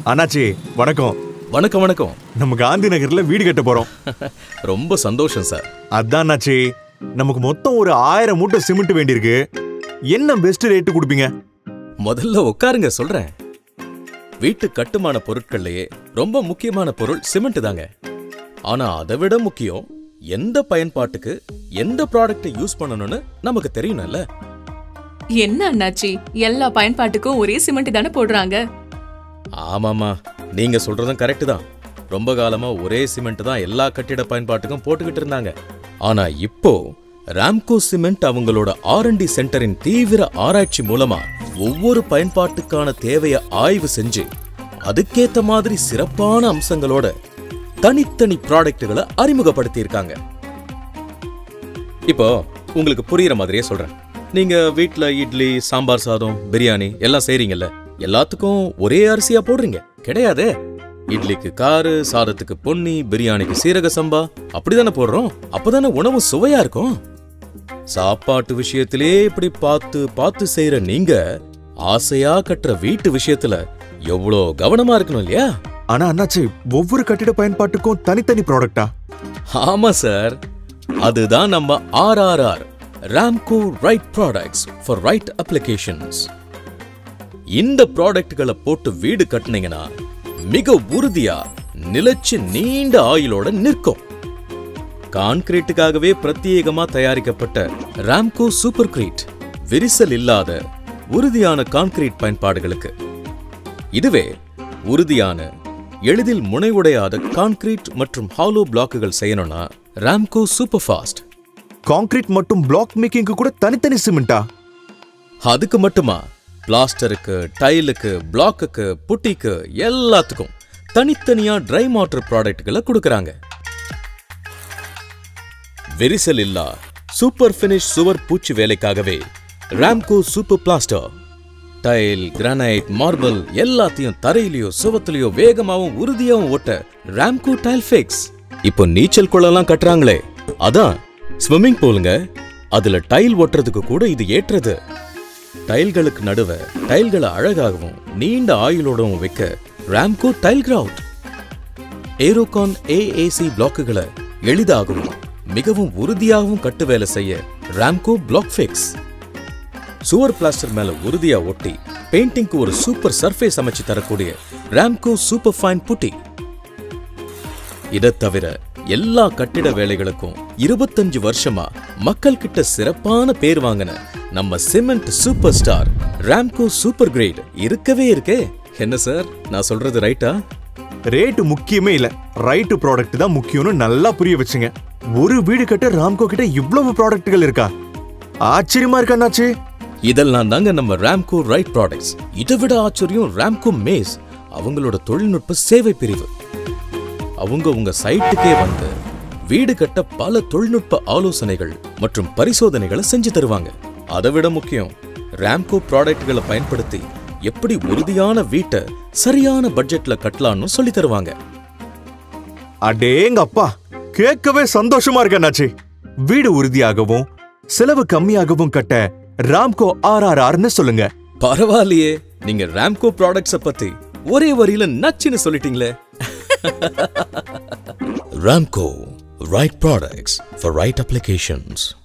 அண்ணாச்சி வணக்கம். வணக்கம் வணக்கம். நம்ம காந்தி நகர்ல வீடு கட்ட போறோம். ரொம்ப சந்தோஷம் சார். அதான் அண்ணாச்சி, நமக்கு மொத்தம் ஒரு 1000 மூட்டை சிமெண்ட் வேண்டியிருக்கு. என்ன பெஸ்ட் ரேட்டு கொடுப்பீங்க? முதல்ல உட்காருங்க சொல்றேன். வீட்டு கட்டுமான பொருட்கள்லயே ரொம்ப முக்கியமான பொருள் சிமெண்ட் தாங்க. ஆனா அதை விட முக்கியம் எந்த பயன்பாட்டுக்கு எந்த ப்ராடக்ட்டை யூஸ் பண்ணணும்னு நமக்கு தெரியணும்ல. என்ன அண்ணாச்சி, எல்லா பயன்பாட்டுக்கும் ஒரே சிமெண்ட் தானே போடுறாங்க? ஆமாமா, நீங்க சொல்றதும் கரெக்ட் தான். ரொம்ப காலமா ஒரே சிமெண்ட் தான் எல்லா கட்டிட பயன்பாட்டுக்கும் போட்டுக்கிட்டு இருந்தாங்க. ஆனா இப்போ ராம்கோ சிமெண்ட் அவங்களோட R&D சென்டரின் தீவிர ஆராய்ச்சி மூலமா ஒவ்வொரு பயன்பாட்டுக்கான தேவையை ஆய்வு செஞ்சு அதுக்கேத்த மாதிரி சிறப்பான அம்சங்களோட தனித்தனி ப்ராடக்ட்டுகளை அறிமுகப்படுத்தி இருக்காங்க. இப்போ உங்களுக்கு புரியுற மாதிரியே சொல்றேன். நீங்க வீட்ல இட்லி, சாம்பார் சாதம், பிரியாணி எல்லாம் செய்றீங்கல்ல, எல்லாத்துக்கும் ஒரே அரிசியா போடுறீங்க கிடையாதே. இட்லிக்கு காரு, சாதத்துக்கு பொன்னி, பிரியாணிக்கு சீரக சம்பா அப்படிதானே போடுறோம். அப்பதானே உணவு சுவையா இருக்கும். சாப்பாட்டு விஷயத்திலே இப்படி பார்த்து பார்த்து செய்யற நீங்க ஆசையா கட்டுற வீட்டு விஷயத்துல எவ்வளோ கவனமா இருக்கணும் இல்லையா? ஆனா அண்ணாச்சி, ஒவ்வொரு கட்டிட பயன்பாட்டுக்கும் தனித்தனி ப்ராடக்ட்டா? ஆமா சார், அதுதான் நம்ம RRR, Ramco Right Products for Right Applications. இந்த ப்ராடக்ட்களை போட்டு வீடு கட்டினீங்கன்னா மிக உறுதியா நிலைச்சு நீண்ட ஆயுளோட நிற்கும். கான்கிரீட்டுக்காகவே பிரத்யேகமா தயாரிக்கப்பட்ட ராம்கோ சூப்பர் கிரீட் விரிசல் இல்லாத உறுதியான கான்கிரீட் பயன்பாடுகளுக்கு. இதுவே உறுதியான எளிதில் முனைவுடையாத கான்கிரீட் மற்றும் ஹாலோ பிளாக்குகள் செய்யணும்னா ராம்கோ சூப்பர் ஃபாஸ்ட். கான்கிரீட் மற்றும் பிளாக் மேக்கிங்க்கு கூட தனித்தனி சிமெண்டா? அதுக்கு மட்டுமா, பிளாஸ்டருக்கு, டைலுக்கு, பிளாக்குக்கு, புட்டிக்கு எல்லாத்துக்கும் தனித்தனியா ட்ரை மார்டர் ப்ராடக்ட்களை கொடுக்கறாங்க. விரிசல் இல்லா சூப்பர் ஃபினிஷ் சுவர் பூச்சி வேலைக்காகவே Ramco super plaster. Tile, granite, marble எல்லாத்தையும் தரையிலயோ சுவத்திலயோ வேகமாவும் உறுதியாவும் ஓட்ட ராம்கோ டைல் ஃபிக்ஸ். இப்போ நீச்சல் குளம்லாம் கட்டுறாங்களே, அதான் ஸ்விம்மிங் பூலுங்க. அதுல டைல் ஒட்டுறதுக்கு கூட இது ஏற்றது. டைல்களுக்கு நடுவ டைல்களை அழகாகவும் நீண்ட ஆயுளோடவும் வைக்க Ramco tile grout. Aerocon AAC பிளாக்குகளை எளிதாகவும் மிகவும் உறுதியாகவும் கட்டு வேலை செய்ய ராம்கோ பிளாக் ஃபிக்ஸ். சுவர் பிளாஸ்டர் மேல உறுதியா ஒட்டி பெயிண்டிங்க்கு ஒரு சூப்பர் சர்ஃபேஸ் அமைச்சு தரக்கூடிய ராம்கோ சூப்பர் ஃபைன் புட்டி. இதை தவிர எல்லா கட்டிட வேலைகளுக்கும் 25 வருஷமா மக்கள் கிட்ட சிறப்பான பேர் வாங்கின நம்ம cement super star Ramco super grade இருக்கவே இருக்கே. என்ன சார், நான் சொல்றது ரைட்டா? ரேட்டு முக்கியமே இல்ல, ரைட் ப்ராடக்ட் தான் முக்கியம்னு நல்லா புரிய வச்சுங்க. ஒரு வீடு கட்ட ராம்கோ கிட்ட இவ்வளவு ப்ராடக்ட்கள் இருக்கா? ஆச்சரியமா இருக்கு அண்ணாச்சி. இதெல்லாம் தாங்க நம்ம ராம்கோ ரைட் ப்ராடக்ட்ஸ். இதை விட ஆச்சரியம் ராம்கோ மேஸ், அவங்களோட தொழில்நுட்ப சேவை பிரிவு. அவங்க உங்க சைட்டுக்கே வந்து வீடு கட்ட பல தொழில்நுட்ப ஆலோசனைகள் மற்றும் பரிசோதனைகளை செஞ்சு தருவாங்க. அதை விட முக்கியம், ராம்கோ ப்ராடக்ட்களை பயன்படுத்தி எப்படி உறுதியான வீட்டை சரியான பட்ஜெட்ல கட்டலாம்னு சொல்லி தருவாங்க. அடேங்க அப்பா, கேட்கவே சந்தோஷமா இருக்கு அண்ணாச்சி. வீடு உறுதியாகவும் செலவு கம்மியாகவும் கட்ட ராம்கோ RRRன்னு சொல்லுங்க. பரவாயில்லையே, நீங்க ராம்கோ ப்ராடக்ட்ஸ பத்தி ஒரே வரியில நச்சுன்னு சொல்லிட்டீங்களே. Ramco, right products for right applications.